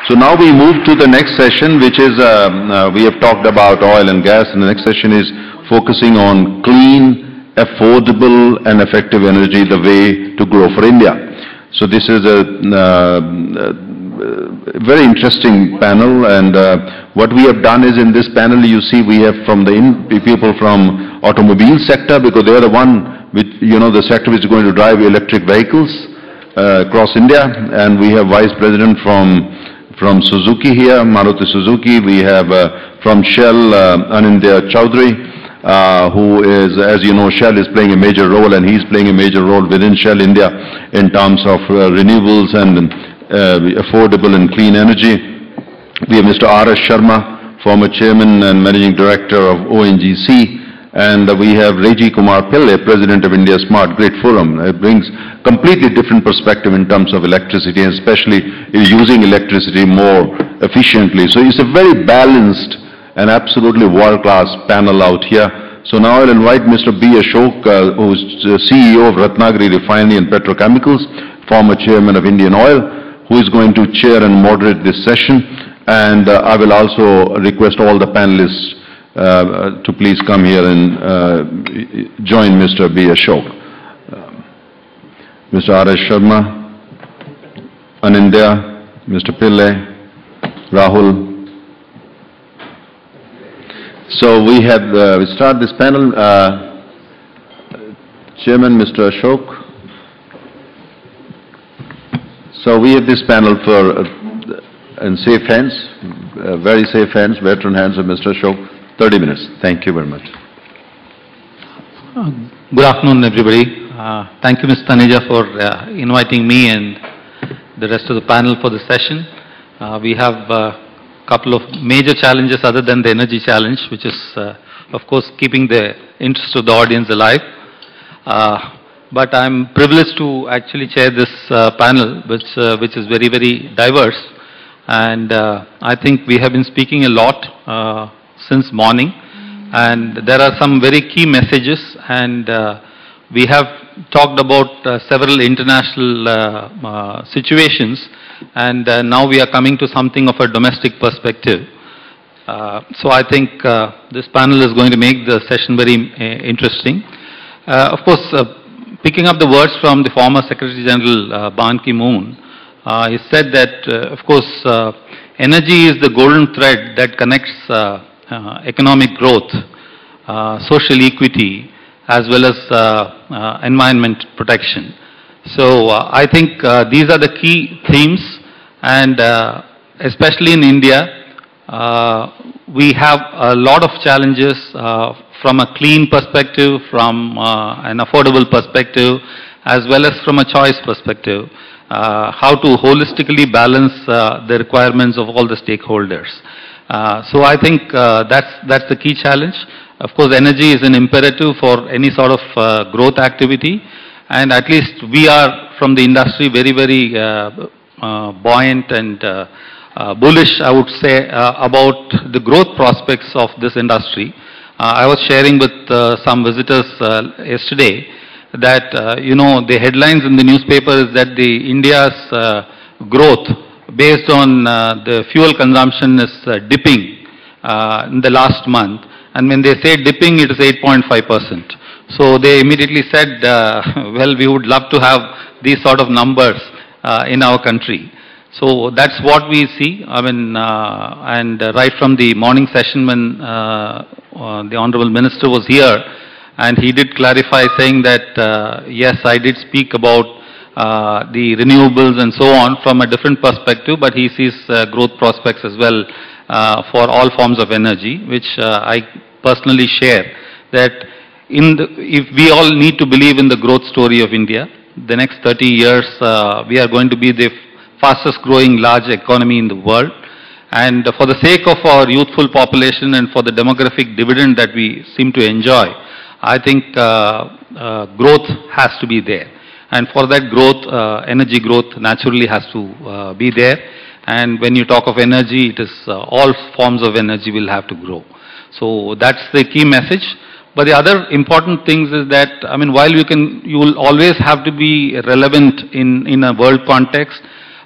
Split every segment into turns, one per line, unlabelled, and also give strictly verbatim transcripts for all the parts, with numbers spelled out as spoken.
So now we move to the next session, which is, uh, uh, we have talked about oil and gas, and the next session is focusing on clean, affordable and effective energy, the way to grow for India. So this is a uh, very interesting panel, and uh, what we have done is in this panel you see we have from the in, people from automobile sector, because they are the one which, you know, the sector which is going to drive electric vehicles uh, across India, and we have Vice President from From Suzuki here, Maruti Suzuki. We have uh, from Shell, uh, Anindya Chowdhury, uh, who is, as you know, Shell is playing a major role, and he's playing a major role within Shell India in terms of uh, renewables and uh, affordable and clean energy. We have Mister R S Sharma, former Chairman and Managing Director of O N G C. And uh, we have Reji Kumar Pillai, President of India Smart Grid Forum. It brings completely different perspective in terms of electricity, and especially using electricity more efficiently. So it's a very balanced and absolutely world-class panel out here. So now I'll invite Mister B. Ashok, uh, who's the C E O of Ratnagiri Refinery and Petrochemicals, former Chairman of Indian Oil, who is going to chair and moderate this session. And uh, I will also request all the panelists Uh, to please come here and uh, join Mister B. Ashok. Uh, Mister R S Sharma, Anindya, Mister Pillai, Rahul. So we have, uh, we start this panel. Uh, Chairman, Mister Ashok. So we have this panel for uh, in safe hands, uh, very safe hands, veteran hands of Mister Ashok. thirty minutes. Thank you very much.
Uh, good afternoon, everybody. Uh, thank you, Miz Taneja, for uh, inviting me and the rest of the panel for the session. Uh, we have a uh, couple of major challenges other than the energy challenge, which is, uh, of course, keeping the interest of the audience alive. Uh, but I'm privileged to actually chair this uh, panel, which, uh, which is very, very diverse. And uh, I think we have been speaking a lot uh, since morning, and there are some very key messages, and uh, we have talked about uh, several international uh, uh, situations, and uh, now we are coming to something of a domestic perspective. Uh, so I think uh, this panel is going to make the session very uh, interesting. Uh, of course, uh, picking up the words from the former Secretary General uh, Ban Ki-moon, uh, he said that, uh, of course, uh, energy is the golden thread that connects uh, Uh, economic growth, uh, social equity, as well as uh, uh, environment protection. So uh, I think uh, these are the key themes, and uh, especially in India, uh, we have a lot of challenges uh, from a clean perspective, from uh, an affordable perspective, as well as from a choice perspective, uh, how to holistically balance uh, the requirements of all the stakeholders. Uh, so I think uh, that's, that's the key challenge. Of course, energy is an imperative for any sort of uh, growth activity, and at least we are from the industry very, very uh, uh, buoyant and uh, uh, bullish, I would say, uh, about the growth prospects of this industry. Uh, I was sharing with uh, some visitors uh, yesterday that, uh, you know, the headlines in the newspaper is that the India's uh, growth based on uh, the fuel consumption is uh, dipping uh, in the last month, and when they say dipping, it is eight point five percent. So they immediately said, uh, well, we would love to have these sort of numbers uh, in our country. So that's what we see. I mean, uh, and uh, right from the morning session when uh, uh, the Honorable Minister was here, and he did clarify saying that, uh, yes, I did speak about Uh, the renewables and so on from a different perspective, but he sees uh, growth prospects as well uh, for all forms of energy, which uh, I personally share. That in the, if we all need to believe in the growth story of India, the next thirty years uh, we are going to be the fastest growing large economy in the world, and for the sake of our youthful population and for the demographic dividend that we seem to enjoy, I think uh, uh, growth has to be there. And for that growth, uh, energy growth naturally has to uh, be there. And when you talk of energy, it is uh, all forms of energy will have to grow. So that's the key message. But the other important things is that, I mean, while you can, you will always have to be relevant in, in a world context,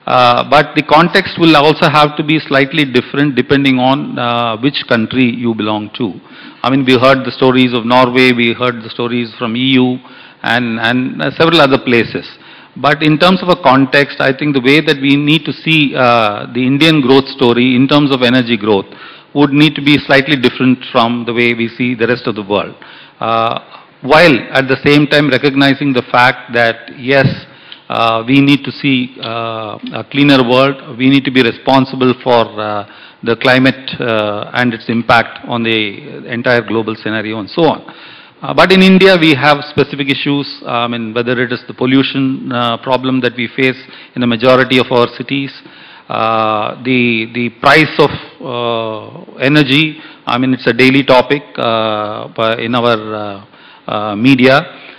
Uh, but the context will also have to be slightly different depending on uh, which country you belong to. I mean, we heard the stories of Norway, we heard the stories from E U and, and uh, several other places. But in terms of a context, I think the way that we need to see uh, the Indian growth story in terms of energy growth would need to be slightly different from the way we see the rest of the world. Uh, while at the same time recognizing the fact that, yes, uh, we need to see uh, a cleaner world, we need to be responsible for uh, the climate uh, and its impact on the entire global scenario and so on. Uh, but in India, we have specific issues, I mean, whether it is the pollution uh, problem that we face in the majority of our cities, uh, the, the price of uh, energy, I mean, it's a daily topic uh, in our uh, uh, media.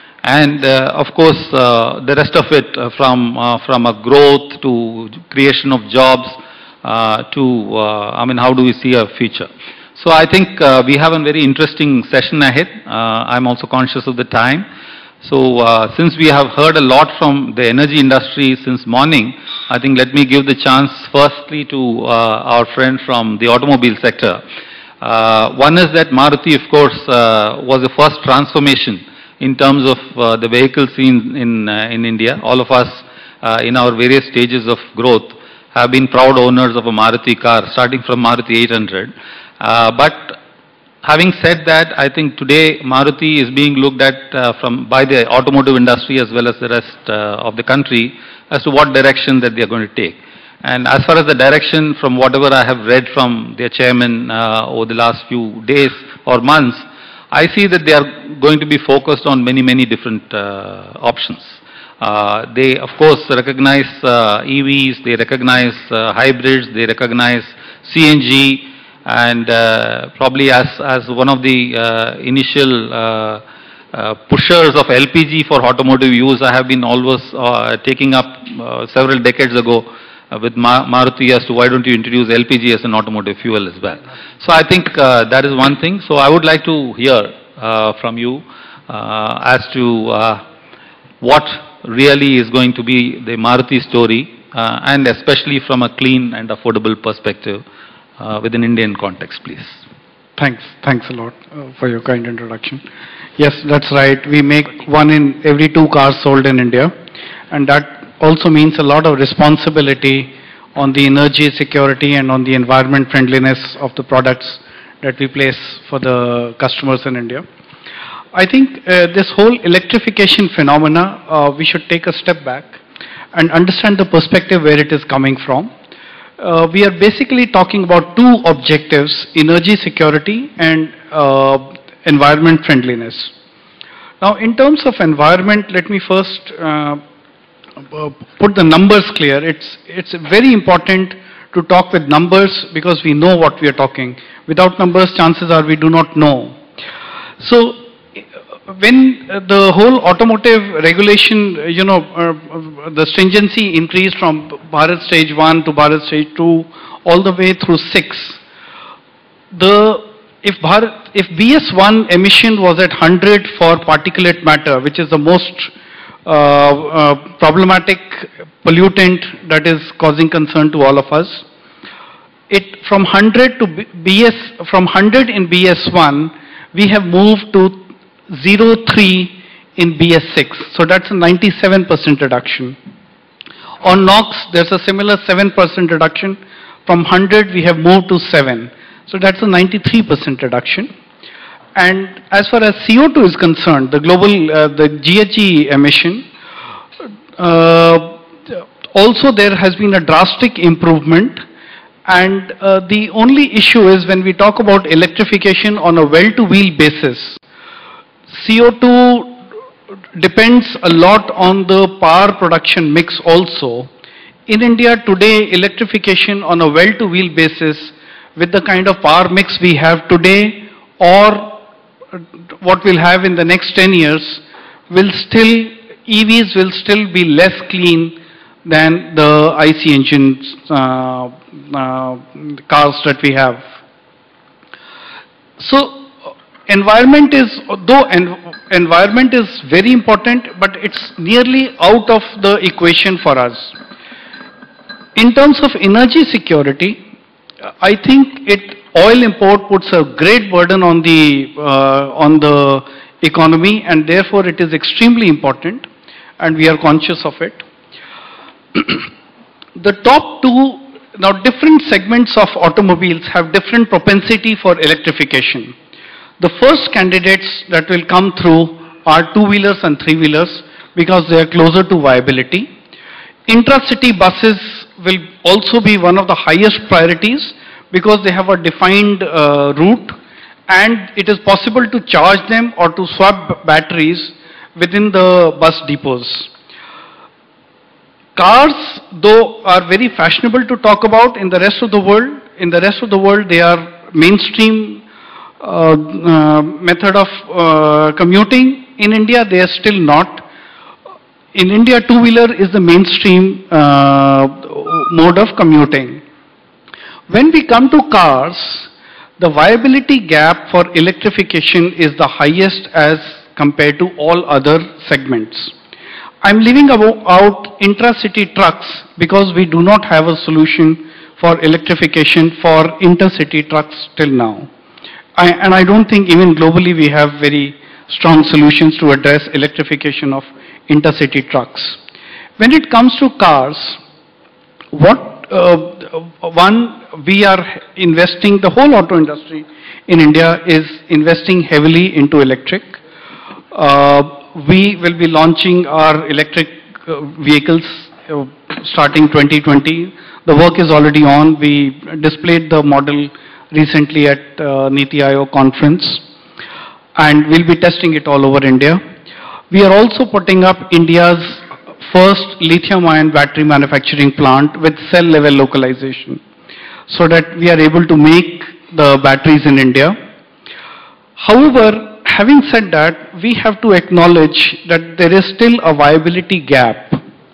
And uh, of course, uh, the rest of it uh, from, uh, from a growth to creation of jobs uh, to, uh, I mean, how do we see our future? So I think uh, we have a very interesting session ahead. Uh, I'm also conscious of the time. So uh, since we have heard a lot from the energy industry since morning, I think let me give the chance firstly to uh, our friend from the automobile sector. Uh, one is that Maruti, of course, uh, was the first transformation in terms of uh, the vehicle scene in, uh, in India. All of us uh, in our various stages of growth have been proud owners of a Maruti car, starting from Maruti eight hundred. Uh, but having said that, I think today Maruti is being looked at uh, from by the automotive industry as well as the rest uh, of the country as to what direction that they are going to take. And as far as the direction, from whatever I have read from their chairman uh, over the last few days or months, I see that they are going to be focused on many, many different uh, options. Uh, they, of course, recognize uh, E Vs, they recognize uh, hybrids, they recognize C N G, and uh, probably as, as one of the uh, initial uh, uh, pushers of L P G for automotive use, I have been always uh, taking up uh, several decades ago uh, with Ma Maruti as to why don't you introduce L P G as an automotive fuel as well. So I think uh, that is one thing. So I would like to hear uh, from you uh, as to uh, what really is going to be the Maruti story uh, and especially from a clean and affordable perspective. Uh, with an Indian context, please.
Thanks. Thanks a lot uh, for your kind introduction. Yes, that's right. We make one in every two cars sold in India. And that also means a lot of responsibility on the energy security and on the environment friendliness of the products that we place for the customers in India. I think uh, this whole electrification phenomena, uh, we should take a step back and understand the perspective where it is coming from. Uh, we are basically talking about two objectives, energy security and uh, environment friendliness. Now, in terms of environment, let me first uh, put the numbers clear. It's, it's very important to talk with numbers because we know what we are talking. Without numbers, chances are we do not know. So, when the whole automotive regulation, you know, uh, the stringency increased from Bharat stage one to Bharat stage two, all the way through six, the, if, Bharat, if B S one emission was at one hundred for particulate matter, which is the most uh, uh, problematic pollutant that is causing concern to all of us, it from one hundred to B S, from one hundred in B S one, we have moved to zero point three in B S six. So that's a ninety-seven percent reduction. On NOx, there's a similar seven percent reduction. From one hundred, we have moved to seven. So that's a ninety-three percent reduction. And as far as C O two is concerned, the global, uh, the G H G emission, uh, also there has been a drastic improvement. And uh, the only issue is when we talk about electrification on a well-to-wheel basis, C O two depends a lot on the power production mix also. In India today, electrification on a well-to-wheel basis with the kind of power mix we have today or what we'll have in the next ten years will still, E Vs will still be less clean than the I C engines uh, uh, cars that we have. So, environment is, though en environment is very important, but it's nearly out of the equation for us. In terms of energy security, I think it oil import puts a great burden on the uh, on the economy, and therefore it is extremely important, and we are conscious of it. The top two, now different segments of automobiles have different propensity for electrification. The first candidates that will come through are two-wheelers and three-wheelers because they are closer to viability. Intra-city buses will also be one of the highest priorities because they have a defined uh, route, and it is possible to charge them or to swap batteries within the bus depots. Cars, though, are very fashionable to talk about in the rest of the world. In the rest of the world, they are mainstream uh, uh, method of uh, commuting. In India, they are still not. In India, two-wheeler is the mainstream uh, mode of commuting. When we come to cars, the viability gap for electrification is the highest as compared to all other segments. I'm leaving out intra-city trucks because we do not have a solution for electrification for intercity trucks till now. I, and I don't think even globally we have very strong solutions to address electrification of intercity trucks. When it comes to cars, what uh, one, we are investing, the whole auto industry in India is investing heavily into electric. Uh, we will be launching our electric uh, vehicles uh, starting twenty twenty. The work is already on. We displayed the model recently at uh, Niti Aayog conference, and we'll be testing it all over India. We are also putting up India's first lithium-ion battery manufacturing plant with cell-level localization, so that we are able to make the batteries in India. However, having said that, we have to acknowledge that there is still a viability gap,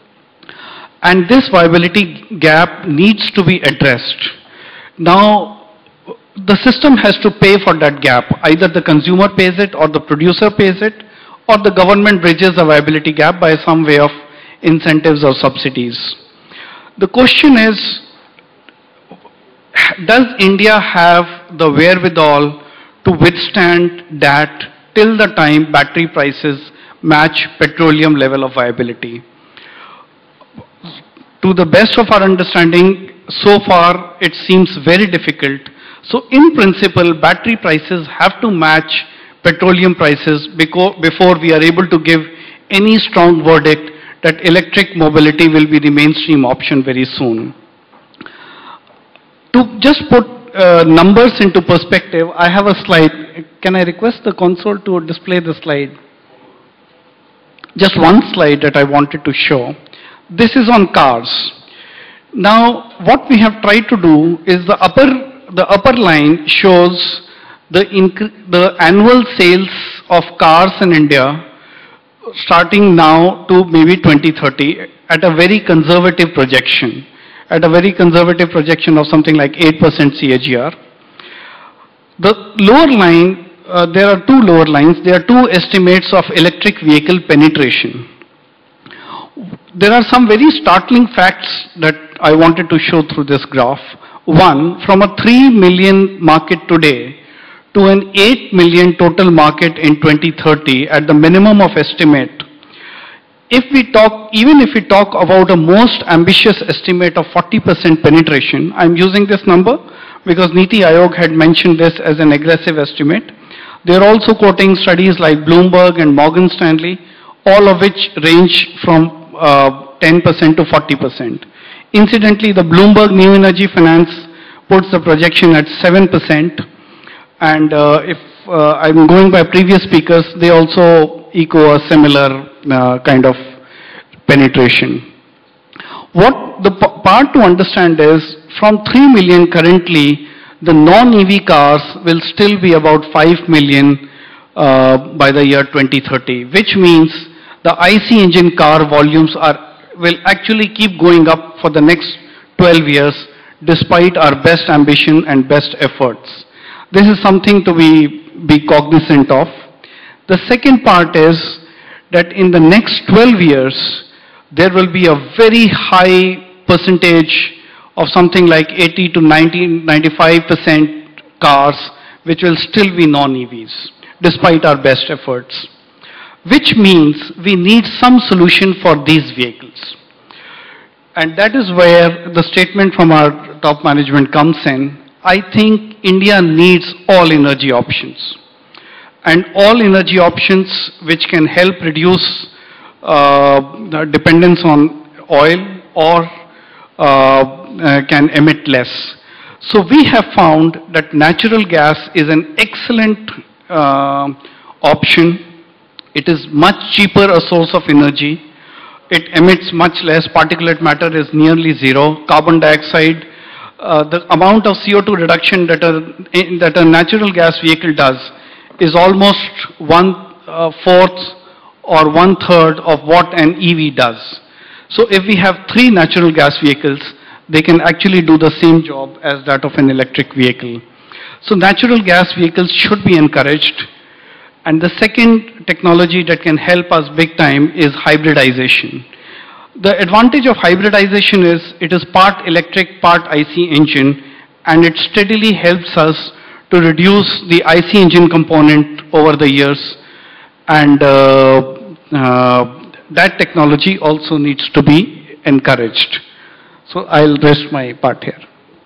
and this viability gap needs to be addressed. Now, the system has to pay for that gap. Either the consumer pays it, or the producer pays it, or the government bridges the viability gap by some way of incentives or subsidies. The question is, does India have the wherewithal to withstand that till the time battery prices match petroleum level of viability? To the best of our understanding, so far it seems very difficult. So in principle, battery prices have to match petroleum prices before we are able to give any strong verdict that electric mobility will be the mainstream option very soon. To just put uh, numbers into perspective, I have a slide. Can I request the console to display the slide? Just one slide that I wanted to show. This is on cars. Now, what we have tried to do is the upper, the upper line shows the, the annual sales of cars in India starting now to maybe twenty thirty at a very conservative projection, at a very conservative projection of something like eight percent C A G R. The lower line, uh, there are two lower lines, there are two estimates of electric vehicle penetration. There are some very startling facts that I wanted to show through this graph. One, from a three million market today to an eight million total market in twenty thirty at the minimum of estimate. If we talk, even if we talk about a most ambitious estimate of forty percent penetration, I'm using this number because Niti Aayog had mentioned this as an aggressive estimate. They're also quoting studies like Bloomberg and Morgan Stanley, all of which range from uh, ten percent to forty percent. Incidentally, the Bloomberg New Energy Finance puts the projection at seven percent. And uh, if uh, I'm going by previous speakers, they also echo a similar uh, kind of penetration. What the part to understand is, from three million currently, the non-E V cars will still be about five million uh, by the year twenty thirty, which means the I C engine car volumes are, will actually keep going up for the next twelve years, despite our best ambition and best efforts. This is something to be, be cognizant of. The second part is that in the next twelve years, there will be a very high percentage of something like eighty to ninety, ninety-five percent cars which will still be non-E Vs, despite our best efforts. Which means we need some solution for these vehicles. And that is where the statement from our top management comes in. I think India needs all energy options. And all energy options which can help reduce uh, the dependence on oil or uh, uh, can emit less. So we have found that natural gas is an excellent uh, option. It is much cheaper a source of energy. It emits much less. Particulate matter is nearly zero. Carbon dioxide, uh, the amount of C O two reduction that a, that a natural gas vehicle does is almost one uh, fourth or one third of what an E V does. So if we have three natural gas vehicles, they can actually do the same job as that of an electric vehicle. So natural gas vehicles should be encouraged. And the second technology that can help us big time is hybridization. The advantage of hybridization is it is part electric, part I C engine, and it steadily helps us to reduce the I C engine component over the years. And uh, uh, that technology also needs to be encouraged. So I'll rest my part here.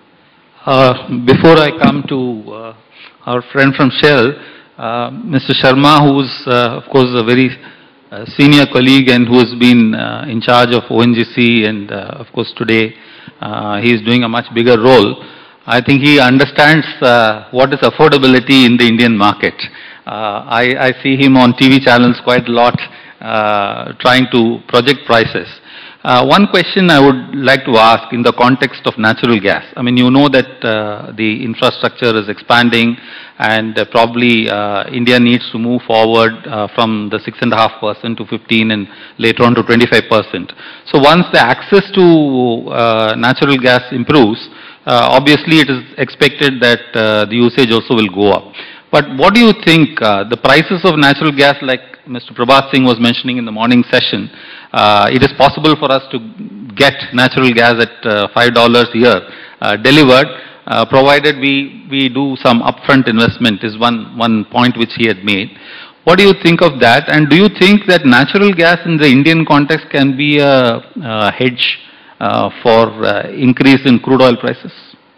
Uh, before I come to uh, our friend from Shell, uh, Mister Sharma, who's uh, of course a very uh, senior colleague and who has been uh, in charge of O N G C, and uh, of course today uh, he is doing a much bigger role. I think he understands uh, what is affordability in the Indian market. Uh, I, I see him on T V channels quite a lot uh, trying to project prices. Uh, one question I would like to ask in the context of natural gas. I mean, you know that uh, the infrastructure is expanding, and uh, probably uh, India needs to move forward uh, from the six point five percent to fifteen and later on to twenty-five percent. So once the access to uh, natural gas improves, uh, obviously it is expected that uh, the usage also will go up. But what do you think, uh, the prices of natural gas, like Mister Prabhat Singh was mentioning in the morning session, uh, it is possible for us to get natural gas at uh, five dollars a year uh, delivered, uh, provided we, we do some upfront investment, is one, one point which he had made. What do you think of that? And do you think that natural gas in the Indian context can be a, a hedge uh, for uh, increase in crude oil prices?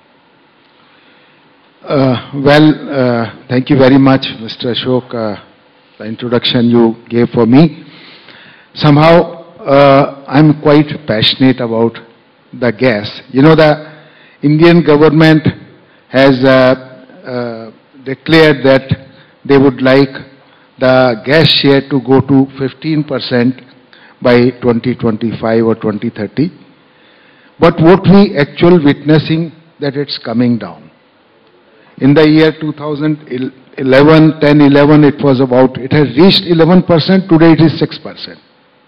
Uh, well, uh, thank you very much, Mister Ashok, uh, the introduction you gave for me. Somehow, uh, I'm quite passionate about the gas. You know, the Indian government has uh, uh, declared that they would like the gas share to go to fifteen percent by twenty twenty-five or twenty thirty. But what we actually witnessing that it's coming down. In the year two thousand eleven, ten, eleven, it was about, it has reached eleven percent, today it is six percent.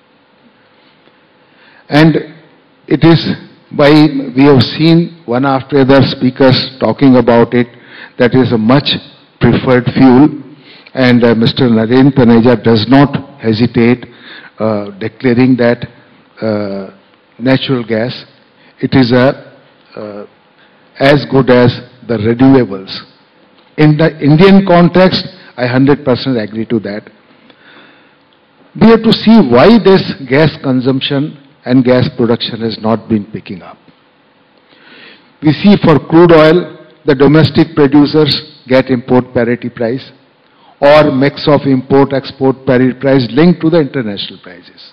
And it is by, we have seen one after the other speakers talking about it, that is a much preferred fuel, and uh, Mister Narendra Taneja does not hesitate uh, declaring that uh, natural gas, it is a, uh, as good as the renewables. In the Indian context, I one hundred percent agree to that. We have to see why this gas consumption and gas production has not been picking up. We see for crude oil, the domestic producers get import parity price or mix of import-export parity price linked to the international prices.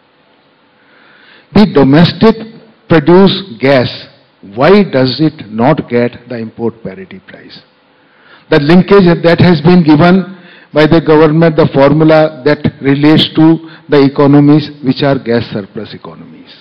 The domestic produced gas, why does it not get the import parity price? The linkage that has been given by the government, the formula that relates to the economies which are gas surplus economies.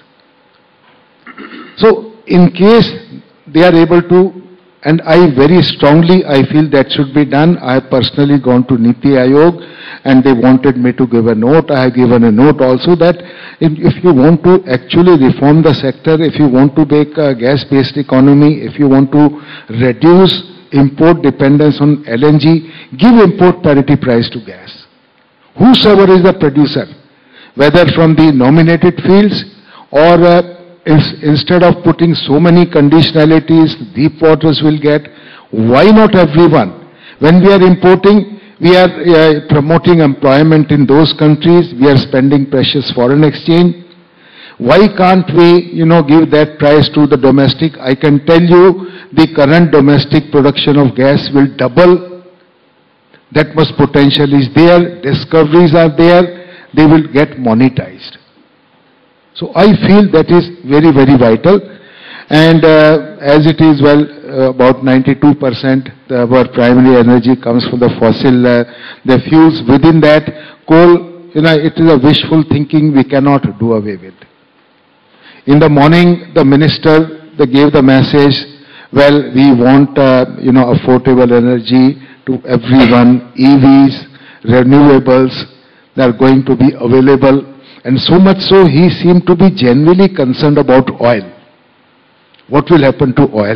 So in case they are able to, and I very strongly, I feel that should be done. I have personally gone to Niti Aayog and they wanted me to give a note. I have given a note also that if, if you want to actually reform the sector, if you want to make a gas-based economy, if you want to reduce import dependence on L N G, give import parity price to gas. Whosoever is the producer, whether from the nominated fields or uh, ins- instead of putting so many conditionalities, deep waters will get, why not everyone? When we are importing, we are uh, promoting employment in those countries, we are spending precious foreign exchange. Why can't we, you know, give that price to the domestic? I can tell you the current domestic production of gas will double. That much potential is there, discoveries are there, they will get monetized. So I feel that is very, very vital. And uh, as it is, well, uh, about ninety-two percent our primary energy comes from the fossil, uh, the fuels. Within that, coal, you know, it is a wishful thinking we cannot do away with. In the morning, the minister, they gave the message, well, we want, uh, you know, affordable energy to everyone, E Vs, renewables, they are going to be available. And so much so, he seemed to be genuinely concerned about oil. What will happen to oil?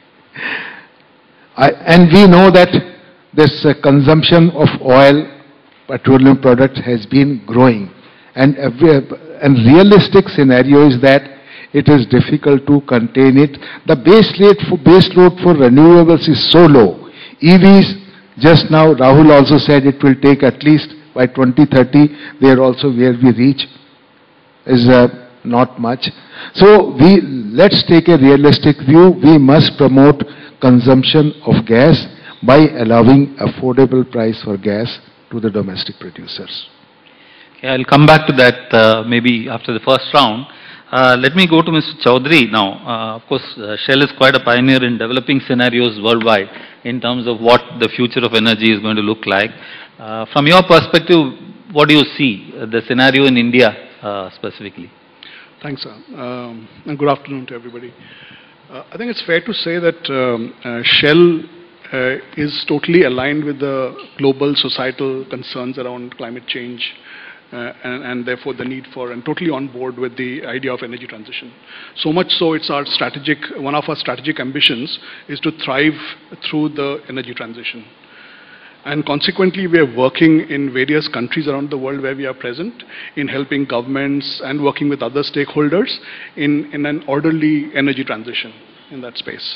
I, and we know that this uh, consumption of oil, petroleum products has been growing. And, every, and realistic scenario is that it is difficult to contain it. The base rate for, base load for renewables is so low. E Vs, just now Rahul also said it will take at least by twenty thirty, there also where we reach is uh, not much. So we, let's take a realistic view. We must promote consumption of gas by allowing affordable price for gas to the domestic producers.
Okay, I'll come back to that uh, maybe after the first round. Uh, let me go to Mister Chaudhary now. Uh, of course, uh, Shell is quite a pioneer in developing scenarios worldwide in terms of what the future of energy is going to look like. Uh, from your perspective, what do you see uh, the scenario in India uh, specifically?
Thanks, sir. Um, and good afternoon to everybody. Uh, I think it's fair to say that um, uh, Shell uh, is totally aligned with the global societal concerns around climate change uh, and, and therefore the need for, and totally on board with the idea of energy transition. So much so it's our strategic, one of our strategic ambitions is to thrive through the energy transition. And consequently, we are working in various countries around the world where we are present in helping governments and working with other stakeholders in, in an orderly energy transition in that space.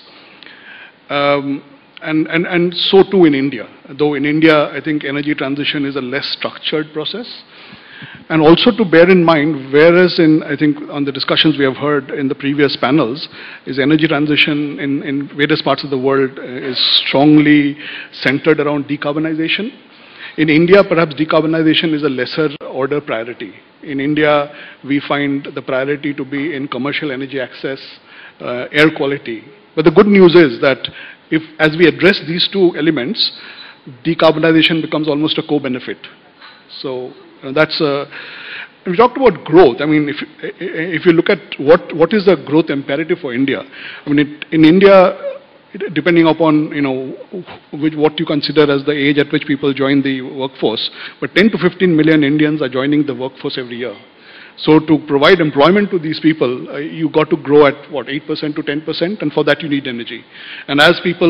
Um, and, and, and so too in India. Though in India, I think energy transition is a less structured process. And also to bear in mind, whereas in, I think, on the discussions we have heard in the previous panels, is energy transition in, in various parts of the world uh, is strongly centered around decarbonization. In India, perhaps decarbonization is a lesser order priority. In India, we find the priority to be in commercial energy access, uh, air quality. But the good news is that if, as we address these two elements, decarbonization becomes almost a co-benefit. So, Uh, that's, uh, we talked about growth. I mean, if, if you look at what, what is the growth imperative for India, I mean, it, in India, it, depending upon, you know, which, what you consider as the age at which people join the workforce, but ten to fifteen million Indians are joining the workforce every year. So to provide employment to these people, uh, you got to grow at, what, eight percent to ten percent, and for that you need energy. And as people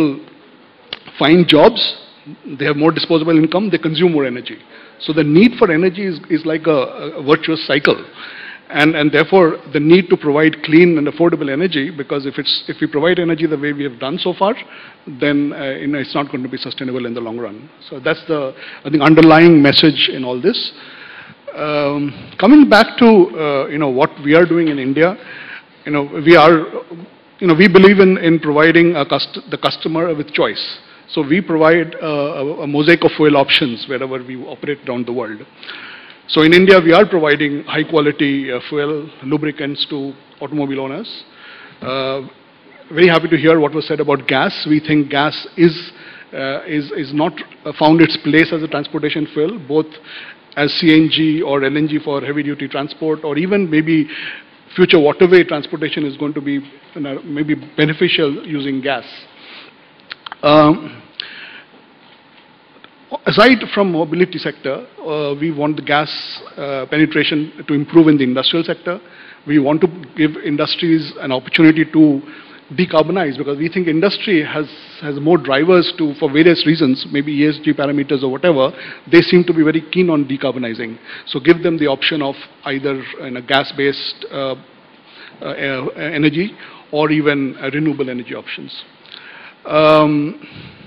find jobs, they have more disposable income, they consume more energy. So the need for energy is, is like a, a virtuous cycle. And, and therefore, the need to provide clean and affordable energy, because if, it's, if we provide energy the way we have done so far, then uh, you know, it's not going to be sustainable in the long run. So that's the, I think, underlying message in all this. Um, coming back to uh, you know, what we are doing in India, you know, we are, you know, we believe in, in providing a cust the customer with choice. So we provide uh, a, a mosaic of fuel options wherever we operate around the world. So in India, we are providing high quality uh, fuel lubricants to automobile owners. Uh, very happy to hear what was said about gas. We think gas is, uh, is, is not uh, found its place as a transportation fuel, both as C N G or L N G for heavy duty transport, or even maybe future waterway transportation is going to be you know, maybe beneficial using gas. Um, aside from mobility sector, uh, we want the gas uh, penetration to improve in the industrial sector. We want to give industries an opportunity to decarbonize, because we think industry has, has more drivers to, for various reasons, maybe E S G parameters or whatever, they seem to be very keen on decarbonizing. So give them the option of either in a gas-based uh, uh, uh, energy or even uh, renewable energy options. Um,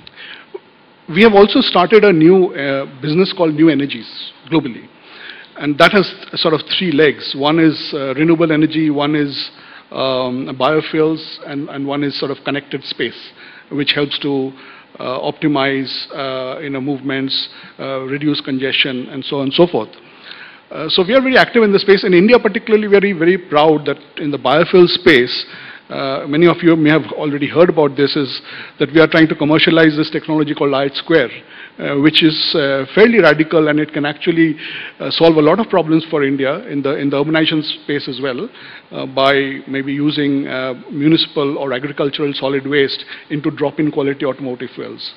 we have also started a new uh, business called New Energies globally. And that has sort of three legs. One is uh, renewable energy, one is um, biofuels, and, and one is sort of connected space, which helps to uh, optimize uh, you know, movements, uh, reduce congestion, and so on and so forth. Uh, so we are very active in the space. In India particularly, very, very proud that in the biofuel space, uh, many of you may have already heard about this, is that we are trying to commercialize this technology called I H Square, uh, which is uh, fairly radical, and it can actually uh, solve a lot of problems for India in the, in the urbanization space as well, uh, by maybe using uh, municipal or agricultural solid waste into drop-in quality automotive fuels.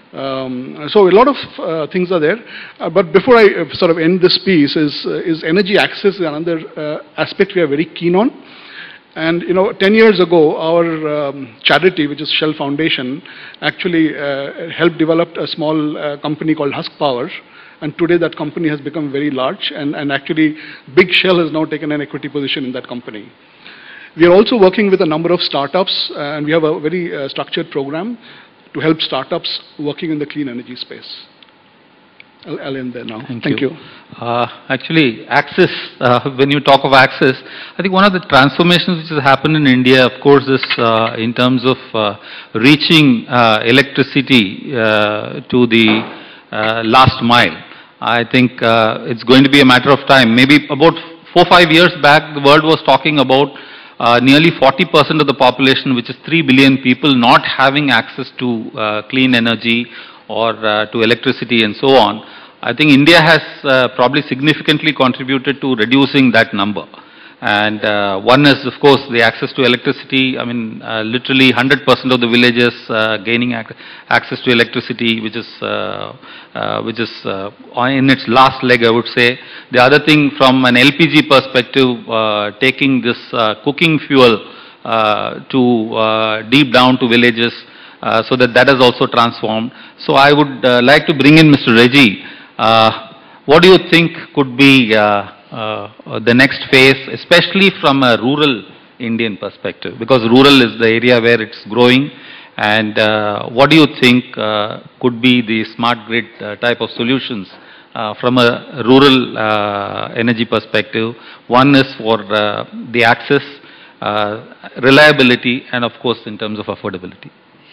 Um, so a lot of uh, things are there, uh, but before I uh, sort of end this piece, is, uh, is energy access is another uh, aspect we are very keen on. And you know, ten years ago, our um, charity, which is Shell Foundation, actually uh, helped develop a small uh, company called Husk Power. And today that company has become very large, and, and actually Big Shell has now taken an equity position in that company. We are also working with a number of startups, uh, and we have a very uh, structured program to help startups working in the clean energy space. I'll, I'll end there now.
Thank,
Thank you.
you. Uh, actually, access, uh, when you talk of access, I think one of the transformations which has happened in India, of course, is uh, in terms of uh, reaching uh, electricity uh, to the uh, last mile. I think uh, it's going to be a matter of time. Maybe about four, five years back, the world was talking about uh, nearly forty percent of the population, which is three billion people, not having access to uh, clean energy or uh, to electricity and so on. I think India has uh, probably significantly contributed to reducing that number. And uh, one is, of course, the access to electricity. I mean, uh, literally one hundred percent of the villages uh, gaining ac access to electricity, which is, uh, uh, which is uh, in its last leg, I would say. The other thing, from an L P G perspective, uh, taking this uh, cooking fuel uh, to uh, deep down to villages, uh, so that that has also transformed. So I would uh, like to bring in Mister Reggie. Uh, what do you think could be uh, uh, the next phase, especially from a rural Indian perspective? Because rural is the area where it's growing. And uh, what do you think uh, could be the smart grid uh, type of solutions uh, from a rural uh, energy perspective? One is for uh, the access, uh, reliability, and of course in terms of affordability.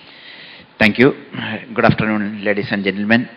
Thank you. Good afternoon, ladies and gentlemen.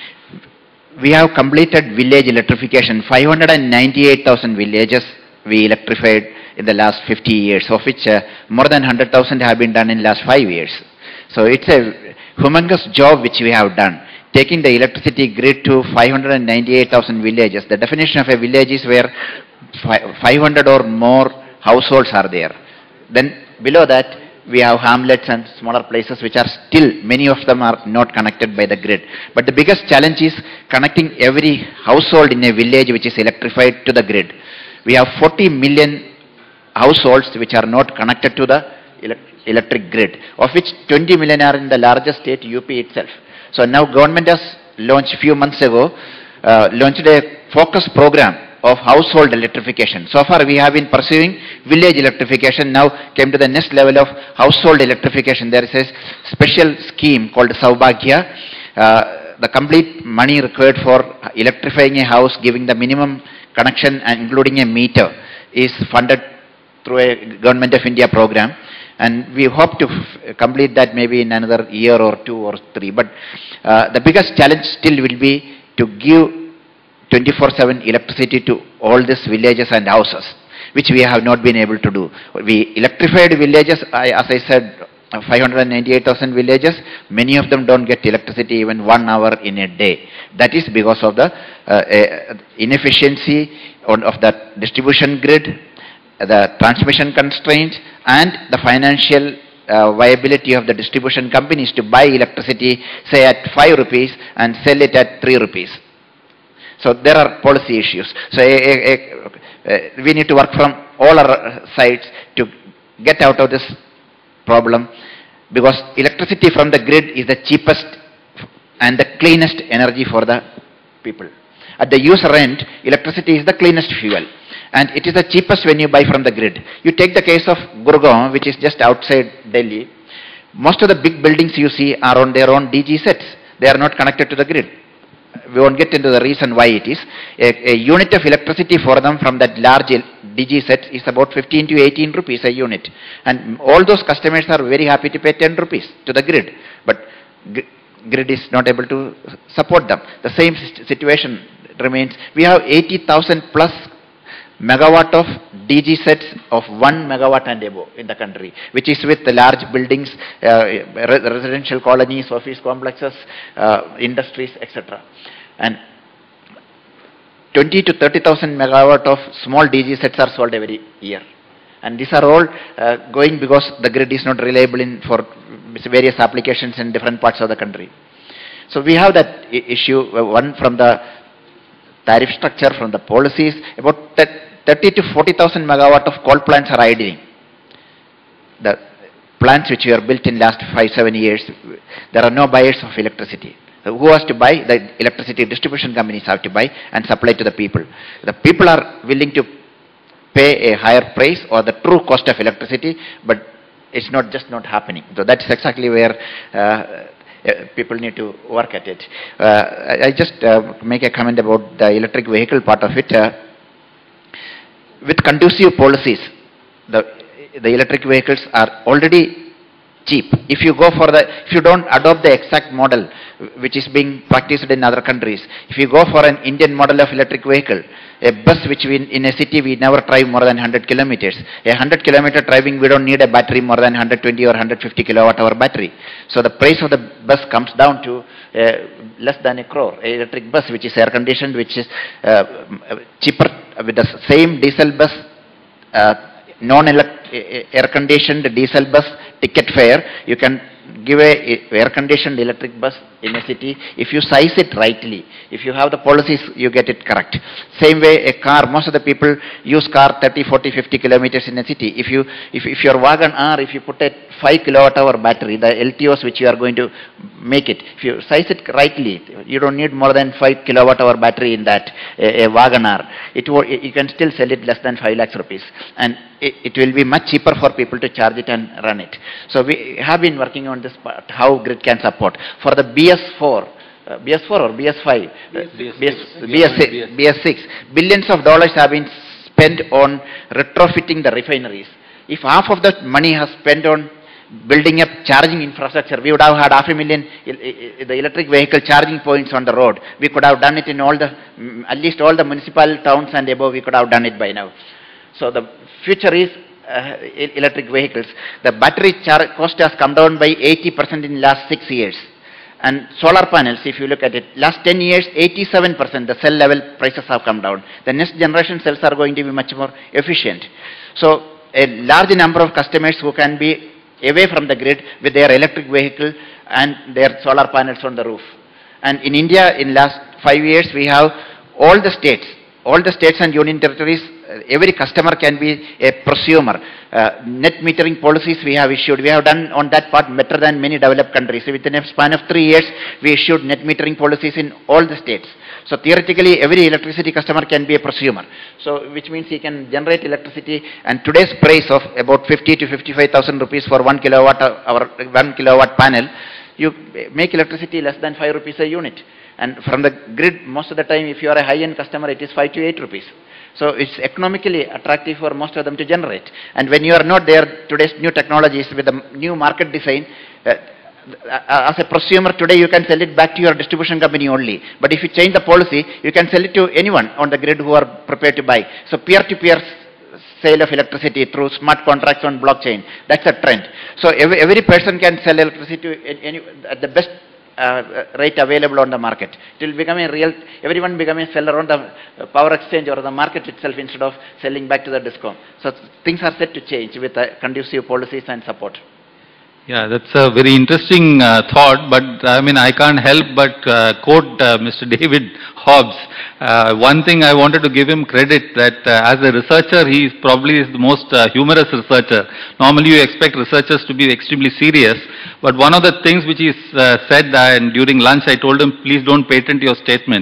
We have completed village electrification. five hundred ninety-eight thousand villages we electrified in the last fifty years, of which uh, more than one hundred thousand have been done in the last five years. So it's a humongous job which we have done, taking the electricity grid to five hundred ninety-eight thousand villages. The definition of a village is where five hundred or more households are there. Then below that, we have hamlets and smaller places which are still, many of them are not connected by the grid. But the biggest challenge is connecting every household in a village which is electrified to the grid. We have forty million households which are not connected to the elect electric grid, of which twenty million are in the largest state, U P itself. So now government has launched few months ago, uh, launched a focus program of household electrification. So far we have been pursuing village electrification, now came to the next level of household electrification. There is a special scheme called Saubhagya. Uh, the complete money required for electrifying a house, giving the minimum connection and including a meter, is funded through a Government of India program. And we hope to f complete that maybe in another year or two or three. But uh, the biggest challenge still will be to give twenty-four seven electricity to all these villages and houses, which we have not been able to do. We electrified villages, I, as I said, five hundred ninety-eight thousand villages, many of them don't get electricity even one hour in a day. That is because of the uh, uh, inefficiency on, of the distribution grid, the transmission constraints, and the financial uh, viability of the distribution companies to buy electricity, say at five rupees and sell it at three rupees. So there are policy issues. So a, a, a, we need to work from all our sides to get out of this problem, because electricity from the grid is the cheapest and the cleanest energy for the people. At the user end, electricity is the cleanest fuel. And it is the cheapest when you buy from the grid. You take the case of Gurgaon, which is just outside Delhi. Most of the big buildings you see are on their own D G sets. They are not connected to the grid. We won't get into the reason why it is. A, a unit of electricity for them from that large D G set is about fifteen to eighteen rupees a unit. And all those customers are very happy to pay ten rupees to the grid. But grid is not able to support them. The same situation remains. We have eighty thousand plus megawatt of D G sets of one megawatt and above in the country, which is with the large buildings, uh, re residential colonies, office complexes, uh, industries, et cetera. And twenty to thirty thousand megawatt of small D G sets are sold every year. And these are all uh, going because the grid is not reliable in for various applications in different parts of the country. So we have that issue, uh, one from the tariff structure, from the policies. About thirty to forty thousand megawatt of coal plants are idling. The plants which were built in last five, seven years, there are no buyers of electricity. So who has to buy? The electricity distribution companies have to buy and supply to the people. The people are willing to pay a higher price or the true cost of electricity, but it's not just not happening. So that's exactly where uh, Uh, people need to work at it. Uh, I, I just uh, make a comment about the electric vehicle part of it. Uh, with conducive policies, the, the electric vehicles are already cheap. If you go for the, if you don't adopt the exact model which is being practiced in other countries, if you go for an Indian model of electric vehicle, a bus which we, in a city we never drive more than one hundred kilometers. A one hundred kilometer driving, we don't need a battery more than one hundred twenty or one hundred fifty kilowatt hour battery. So the price of the bus comes down to uh, less than a crore. A electric bus which is air conditioned, which is uh, cheaper with the same diesel bus, uh, non-air conditioned diesel bus ticket fare, you can give a air conditioned electric bus in a city if you size it rightly. If you have the policies, you get it correct. Same way a car, most of the people use car thirty, forty, fifty kilometers in a city. If you if, if your Wagon R, if you put a five kilowatt hour battery, the L T Os which you are going to make it, if you size it rightly, you don't need more than five kilowatt hour battery in that a, a Wagon R. It you can still sell it less than five lakhs rupees, and it, it will be much cheaper for people to charge it and run it. So we have been working on this part, how grid can support. For the B S four, uh, B S four or B S five, B S six, billions of dollars have been spent on retrofitting the refineries. If half of that money has spent on building up charging infrastructure, we would have had half a million the electric vehicle charging points on the road. We could have done it in all the, at least all the municipal towns and above, we could have done it by now. So the future is uh, electric vehicles. The battery charge cost has come down by eighty percent in the last six years. And solar panels, if you look at it, last ten years, eighty-seven percent the cell level prices have come down. The next generation cells are going to be much more efficient. So a large number of customers who can be away from the grid with their electric vehicle and their solar panels on the roof. And in India, in last five years, we have all the states, all the states and union territories, uh, every customer can be a prosumer. Uh, net metering policies we have issued. We have done on that part better than many developed countries. So within a span of three years, we issued net metering policies in all the states. So theoretically, every electricity customer can be a prosumer. So which means he can generate electricity, and today's price of about fifty to fifty-five thousand rupees for one kilowatt hour, one kilowatt panel, you make electricity less than five rupees a unit. And from the grid, most of the time, if you are a high-end customer, it is five to eight rupees. So it's economically attractive for most of them to generate. And when you are not there, today's new technologies with the new market design, uh, as a prosumer today, you can sell it back to your distribution company only. But if you change the policy, you can sell it to anyone on the grid who are prepared to buy. So peer-to-peer sale of electricity through smart contracts on blockchain, that's a trend. So every, every person can sell electricity to any, at the best uh, rate available on the market. It will become a real, everyone become a seller on the power exchange or the market itself instead of selling back to the DISCOM. So things are set to change with uh, conducive policies and support.
Yeah, that's a very interesting uh, thought, but I mean, I can't help but uh, quote uh, Mister David Hobbs. Uh, one thing I wanted to give him credit that uh, as a researcher, he probably is the most uh, humorous researcher. Normally you expect researchers to be extremely serious, but one of the things which he uh, said, uh, and during lunch I told him, please don't patent your statement,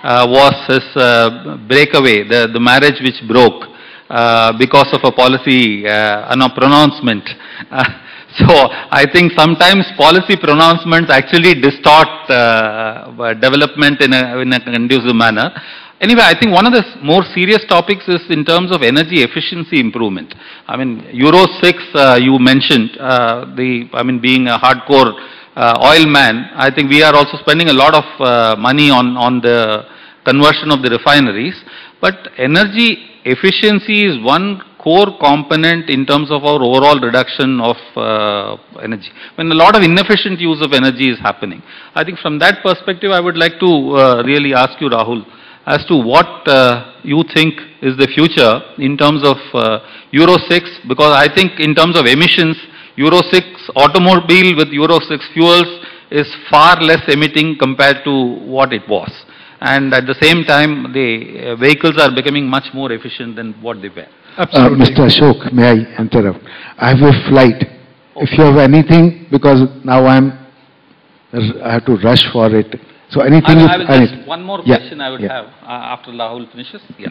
uh, was his uh, breakaway, the, the marriage which broke uh, because of a policy uh, no, pronouncement. Uh, so I think sometimes policy pronouncements actually distort uh, development in a, in a conducive manner. Anyway, I think one of the more serious topics is in terms of energy efficiency improvement. I mean, Euro six, uh, you mentioned, uh, the, I mean, being a hardcore uh, oil man, I think we are also spending a lot of uh, money on, on the conversion of the refineries. But energy efficiency is one core component in terms of our overall reduction of uh, energy. When a lot of inefficient use of energy is happening. I think from that perspective, I would like to uh, really ask you, Rahul, as to what uh, you think is the future in terms of uh, Euro six, because I think in terms of emissions, Euro six automobile with Euro six fuels is far less emitting compared to what it was. And at the same time, the uh, vehicles are becoming much more efficient than what they were.
Absolutely.
Uh, Mister Ashok, may I interrupt? I have a flight. If you have anything, because now I'm, I have to rush for it. So anything
I,
you...
I will
I
just,
need-
one more
Yeah,
question I would
yeah.
have uh, after Rahul finishes. Yeah.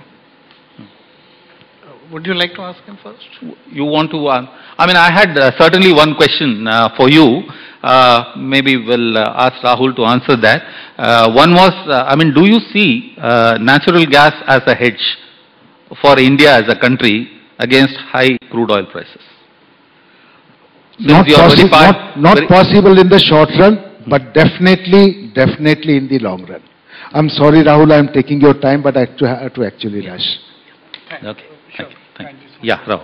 Would you like to ask him first?
You want to, uh, I mean, I had uh, certainly one question uh, for you. Uh, maybe we'll uh, ask Rahul to answer that. Uh, one was, uh, I mean, do you see uh, natural gas as a hedge for India as a country against high crude oil prices? Since
Not,
you are very
possi
far-
not, not
very-
possible in the short run, but definitely, definitely in the long run. I'm sorry, Rahul, I'm taking your time, but I have to, I have to actually rush.
Okay, thank you. Thank you. Yeah, Rahul.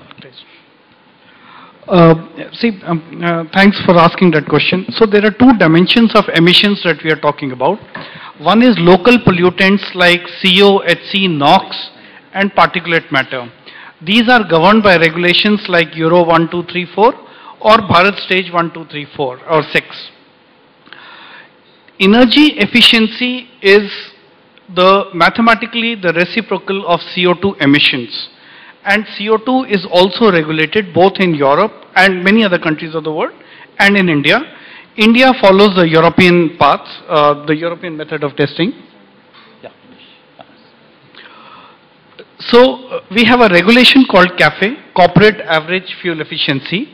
Uh, see, um, uh, thanks for asking that question. So there are two dimensions of emissions that we are talking about. One is local pollutants like C O, H C, NOx, and particulate matter. These are governed by regulations like Euro one, two, three, four or Bharat Stage one, two, three, four or six. Energy efficiency is the mathematically the reciprocal of C O two emissions. And C O two is also regulated both in Europe and many other countries of the world and in India. India follows the European path, uh, the European method of testing.
Yeah.
So uh, we have a regulation called C A F E, Corporate Average Fuel Efficiency.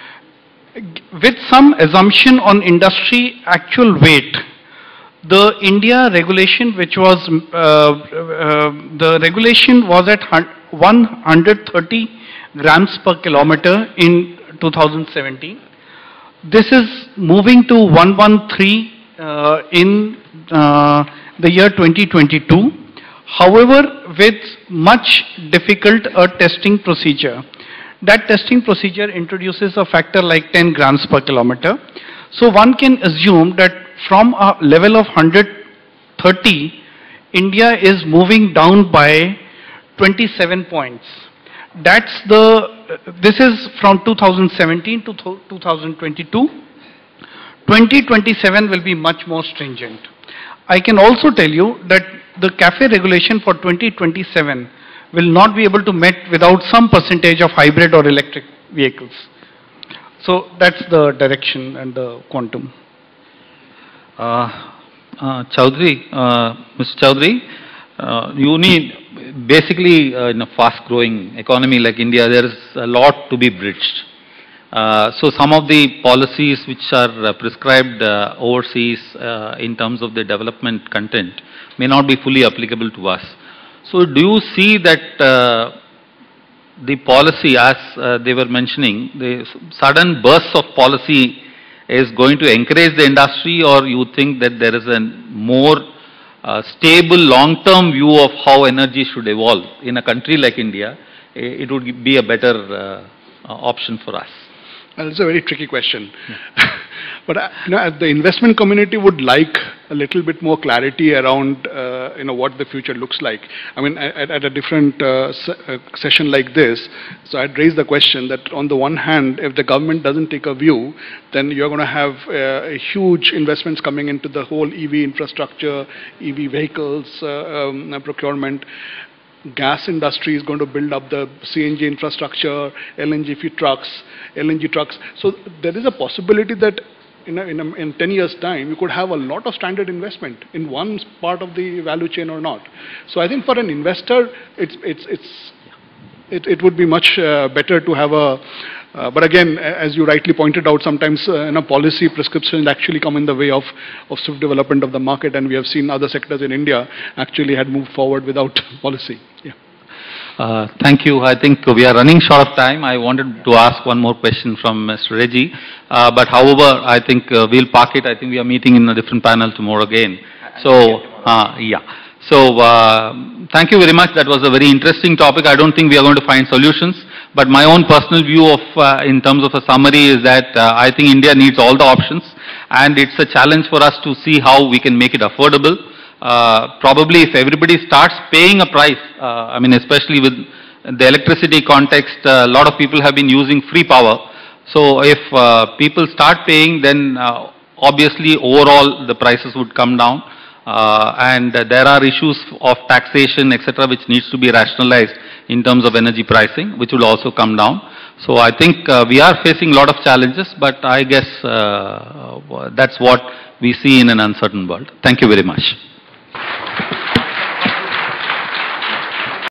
With some assumption on industry actual weight, the India regulation, which was, uh, uh, the regulation was at one hundred thirty grams per kilometer in two thousand seventeen. This is moving to one hundred thirteen uh, in uh, the year twenty twenty-two. However, with much difficult a testing procedure. That testing procedure introduces a factor like ten grams per kilometer. So one can assume that from a level of one hundred thirty, India is moving down by twenty-seven points. That's the, this is from two thousand seventeen to two thousand twenty-two. twenty twenty-seven will be much more stringent. I can also tell you that the C A F E regulation for twenty twenty-seven will not be able to met without some percentage of hybrid or electric vehicles. So that's the direction and the quantum.
Uh, uh, Chaudhary, uh, Mister Chaudhary, uh, you need basically uh, in a fast-growing economy like India, there is a lot to be bridged. Uh, so some of the policies which are uh, prescribed uh, overseas uh, in terms of the development content may not be fully applicable to us. So do you see that uh, the policy, as uh, they were mentioning, the sudden bursts of policy is going to encourage the industry, or you think that there is a more uh, stable long-term view of how energy should evolve in a country like India, it would be a better uh, option for us?
Well, it's a very tricky question. Yeah. But uh, you know, the investment community would like a little bit more clarity around uh, you know, what the future looks like. I mean, at, at a different uh, se uh, session like this, so I'd raise the question that on the one hand, if the government doesn't take a view, then you're going to have uh, huge investments coming into the whole E V infrastructure, E V vehicles, uh, um, procurement. Gas industry is going to build up the C N G infrastructure, L N G trucks, L N G trucks. So there is a possibility that in, a, in, a, in ten years' time, you could have a lot of standard investment in one part of the value chain or not. So I think for an investor, it's, it's, it's, it, it would be much uh, better to have a, uh, but again, as you rightly pointed out, sometimes uh, in a policy prescriptions actually come in the way of, of swift development of the market, and we have seen other sectors in India actually had moved forward without policy. Yeah.
Uh, thank you. I think we are running short of time. I wanted to ask one more question from Mister Reggie. Uh, but however, I think uh, we'll park it. I think we are meeting in a different panel tomorrow again. So, uh, yeah. So, uh, thank you very much. That was a very interesting topic. I don't think we are going to find solutions. But my own personal view of, uh, in terms of a summary is that uh, I think India needs all the options. And it's a challenge for us to see how we can make it affordable. Uh, probably if everybody starts paying a price, uh, I mean especially with the electricity context, uh, a lot of people have been using free power. So if uh, people start paying, then uh, obviously overall the prices would come down. Uh, and uh, there are issues of taxation, et cetera, which needs to be rationalized in terms of energy pricing, which will also come down. So I think uh, we are facing a lot of challenges, but I guess uh, that's what we see in an uncertain world. Thank you very much.